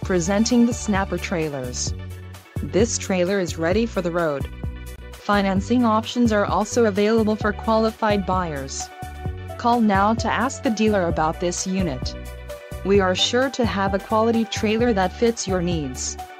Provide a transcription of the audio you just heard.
Presenting the Snapper Trailers. This trailer is ready for the road. Financing options are also available for qualified buyers. Call now to ask the dealer about this unit. We are sure to have a quality trailer that fits your needs.